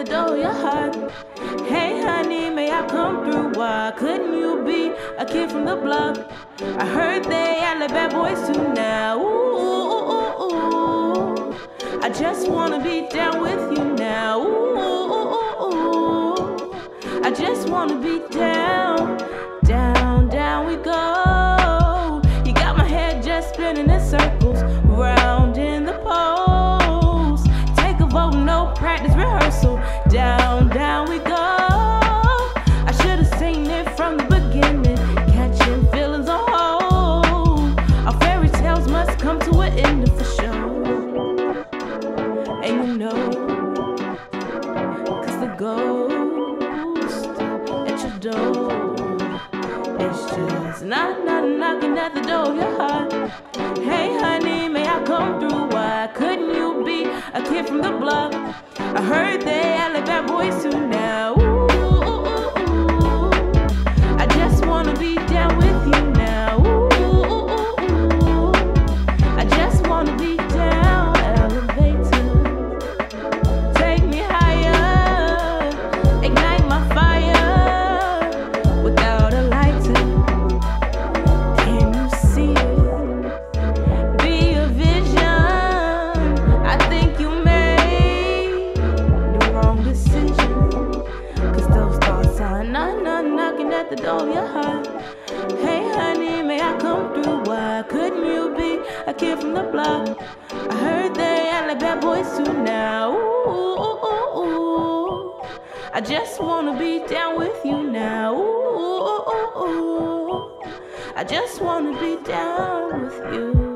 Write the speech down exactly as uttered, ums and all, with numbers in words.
door of your heart. Hey honey, may I come through? Why couldn't you be a kid from the block? I heard they all the bad boys too now. Ooh, ooh, ooh, ooh. I just wanna be down with you now. Ooh, ooh, ooh, ooh. I just wanna be down, down, down we go. You got my head just spinning in circles, round in the post. Take a vote, no practice rehearsal. Down, down we go. I should have seen it from the beginning, catching feelings on hold. Our fairy tales must come to an end for sure. And you know, cause the ghost at your door, it's just knock, knock, knocking at the door of your heart. Hey honey, may I come through? Why couldn't you be a kid from the block? I heard they all the bad boys too now. Ooh, ooh, ooh, ooh. I just wanna be down with you now. Ooh, ooh, ooh, ooh. I just wanna be down. Elevator, take me higher, ignite my fire without a lighter. Can you see it? Be a vision. I think you made the wrong decision, cause those thoughts are knock, knock, knocking at the door of your heart. Hey honey, may I come through? Why couldn't you be a kid from the block? I heard they all the bad boys too now. Ooh, ooh, ooh, ooh. I just wanna be down with you now. Ooh, ooh, ooh, ooh. I just wanna be down with you.